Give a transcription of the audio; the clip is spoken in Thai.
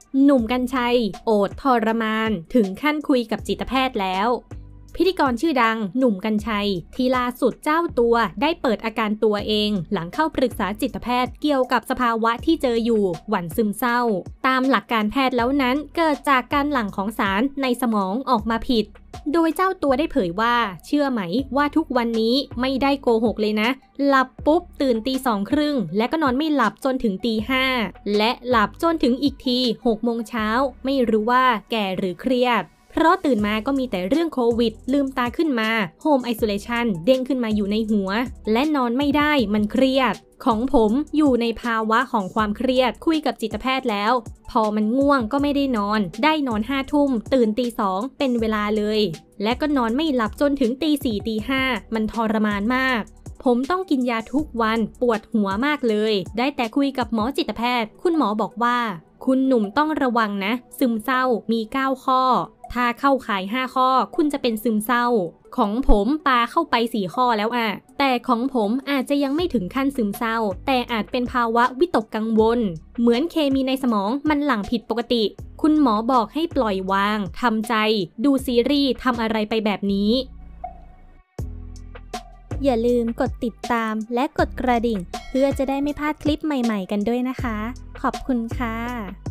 หนุ่มกรรชัยโอดทรมานถึงขั้นคุยกับจิตแพทย์แล้วพิธีกรชื่อดังหนุ่มกรรชัยที่ล่าสุดเจ้าตัวได้เปิดอาการตัวเองหลังเข้าปรึกษาจิตแพทย์เกี่ยวกับสภาวะที่เจออยู่หวั่นซึมเศร้าตามหลักการแพทย์แล้วนั้นเกิดจากการหลั่งของสารในสมองออกมาผิดโดยเจ้าตัวได้เผยว่าเชื่อไหมว่าทุกวันนี้ไม่ได้โกหกเลยนะหลับปุ๊บตื่นตี 2:30และก็นอนไม่หลับจนถึงตี 5และหลับจนถึงอีกที6 โมงเช้าไม่รู้ว่าแก่หรือเครียดเพราะตื่นมาก็มีแต่เรื่องโควิดลืมตาขึ้นมาโฮมไอโซเลชันเด้งขึ้นมาอยู่ในหัวและนอนไม่ได้มันเครียดของผมอยู่ในภาวะของความเครียดคุยกับจิตแพทย์แล้วพอมันง่วงก็ไม่ได้นอน5 ทุ่มตื่นตี 2เป็นเวลาเลยและก็นอนไม่หลับจนถึงตี 4 ตี 5มันทรมานมากผมต้องกินยาทุกวันปวดหัวมากเลยได้แต่คุยกับหมอจิตแพทย์คุณหมอบอกว่าคุณหนุ่มต้องระวังนะซึมเศร้ามี9 ข้อถ้าเข้าข่าย5 ข้อคุณจะเป็นซึมเศร้าของผมปาเข้าไป4 ข้อแล้วอะแต่ของผมอาจจะยังไม่ถึงขั้นซึมเศร้าแต่อาจเป็นภาวะวิตกกังวลเหมือนเคมีในสมองมันหลั่งผิดปกติคุณหมอบอกให้ปล่อยวางทำใจดูซีรีส์ทำอะไรไปแบบนี้อย่าลืมกดติดตามและกดกระดิ่งเพื่อจะได้ไม่พลาดคลิปใหม่ๆกันด้วยนะคะขอบคุณค่ะ